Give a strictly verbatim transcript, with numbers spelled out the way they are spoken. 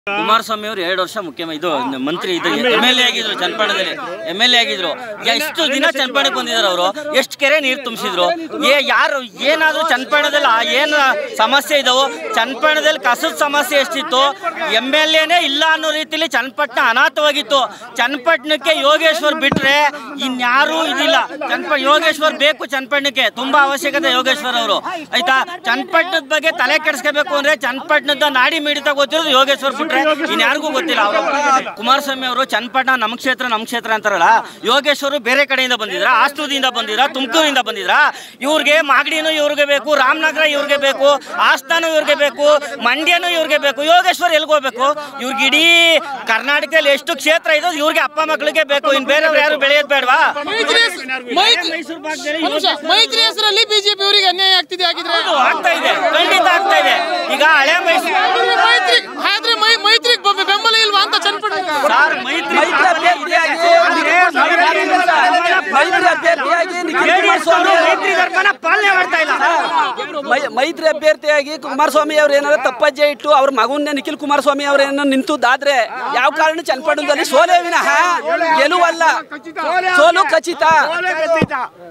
ಕುಮಾರಸ್ವಾಮಿ ಅವರು ಎರಡು ವರ್ಷ ಮುಖ್ಯಮಂತ್ರಿ ಇದು ಮಂತ್ರಿ ಇದು ಎಮ್ ಎಲ್ ಎ ಆಗಿದ್ರು ಚನ್ನಪಟ್ಟಣದಲ್ಲಿ ಎಮ್ ಎಲ್ ಎ ಆಗಿದ್ರು ಎಷ್ಟು ದಿನ ಚನ್ನಪಟ್ಟಣಕ್ಕೆ ಬಂದಿದ್ದಾರೆ ಅವರು ಎಷ್ಟು ಕೆರೆ ನೀರು ತುಂಬಿಸಿದ್ರು ಏ ಯಾರು ಏನಾದರೂ ಚನ್ನಪಟ್ಟಣದಲ್ಲಿ ಏನು ಸಮಸ್ಯೆ ಇದಾವೋ ಚನ್ನಪಟ್ಟಣದಲ್ಲಿ ಕಸದ ಸಮಸ್ಯೆ ಎಷ್ಟಿತ್ತು ಎಮ್ ಎಲ್ ಎನೇ ಇಲ್ಲ ಅನ್ನೋ ರೀತಿಯಲ್ಲಿ ಚನ್ನಪಟ್ಟಣ ಅನಾಥವಾಗಿತ್ತು ಚನ್ನಪಟ್ಟಣಕ್ಕೆ ಯೋಗೇಶ್ವರ್ ಬಿಟ್ರೆ ಇನ್ಯಾರೂ ಇದಿಲ್ಲ ಚನ್ನಪ ಯೋಗೇಶ್ವರ್ ಬೇಕು ಚನ್ನಪಟ್ಟಣಕ್ಕೆ ತುಂಬಾ ಅವಶ್ಯಕತೆ ಯೋಗೇಶ್ವರ್ ಅವರು ಆಯ್ತಾ ಚನ್ನಪಟ್ಟಣದ ಬಗ್ಗೆ ತಲೆ ಕೆಡಿಸ್ಕೋಬೇಕು ಅಂದ್ರೆ ಚನ್ನಪಟ್ಟಣದ ನಾಡಿ ಮಿಡಿತ ಗೊತ್ತಿರೋದು ಯೋಗೇಶ್ವರ್ ಬಿಟ್ರೆ ಇನ್ಯಾರಿಗೂ ಗೊತ್ತಿಲ್ಲ ಅವರು ಕುಮಾರಸ್ವಾಮಿ ಅವರು ಚನ್ನಪಟ್ಟಣ ನಮ್ಮ ಕ್ಷೇತ್ರ ನಮ್ಮ ಕ್ಷೇತ್ರ ಅಂತಾರಲ್ಲ ಯೋಗೇಶ್ವರು ಬೇರೆ ಕಡೆಯಿಂದ ಬಂದಿದ್ರ ಆಸ್ತೂದಿಂದ ಬಂದಿದ್ರ ತುಮಕೂರಿಂದ ಬಂದಿದ್ರ ಇವ್ರಿಗೆ ಮಾಗಡಿನೂ ಇವ್ರಿಗೆ ಬೇಕು ರಾಮನಗರ ಇವ್ರಿಗೆ ಬೇಕು ಆಸ್ಥಾನ ಇವ್ರಿಗೆ ಬೇಕು ಮಂಡ್ಯನೂ ಇವ್ರಿಗೆ ಬೇಕು ಯೋಗೇಶ್ವರ್ ಎಲ್ಗೆ ಹೋಗ್ಬೇಕು ಇವ್ರಿಗೆ ಇಡೀ ಕರ್ನಾಟಕದಲ್ಲಿ ಎಷ್ಟು ಕ್ಷೇತ್ರ ಇದೆ ಇವ್ರಿಗೆ ಅಪ್ಪ ಮಕ್ಕಳಿಗೆ ಬೇಕು ಇನ್ ಬೇರೆಯವ್ರು ಯಾರು ಬೆಳೆಯೋದು ಬೇಡವಾ ಮೈತ್ರಿ ಹೆಸರಲ್ಲಿ ಬಿಜೆಪಿ ಅವರಿಗೆ ಅನ್ಯಾಯ ಆಗ್ತಿದೆ ಆಗಿದ್ರೆ ಆಗ್ತಾ ಇದೆ ಖಂಡಿತ ಆಗ್ತಾ ಇದೆ ಈಗ ಹಳೆ ಮೈಸೂರು ಮೈತ್ರಿ ಮೈತ್ರಿಗೆ ಬೆಂಬಲ ಇಲ್ವಾ ಅಂತ ಚನ್ನಪಟ್ಟಣ ಸರ್ ಮೈತ್ರಿ ಪಾಲನೆ ಮಾಡ್ತಾ ಇಲ್ಲ ಮೈತ್ರಿ ಅಭ್ಯರ್ಥಿಯಾಗಿ ಕುಮಾರಸ್ವಾಮಿ ಅವ್ರು ಏನಾದ್ರು ತಪ್ಪಜ್ಜೆ ಇಟ್ಟು ಅವ್ರ ಮಗುನ್ನೇ ನಿಖಿಲ್ ಕುಮಾರಸ್ವಾಮಿ ಅವರೇನೋ ನಿಂತುದಾದ್ರೆ ಯಾವ ಕಾರಣ ಚನ್ನಪಟ್ಟಣದಲ್ಲಿ ಸೋಲೆ ವಿನಃ ಗೆಲುವಲ್ಲ ಸೋಲು ಖಚಿತ.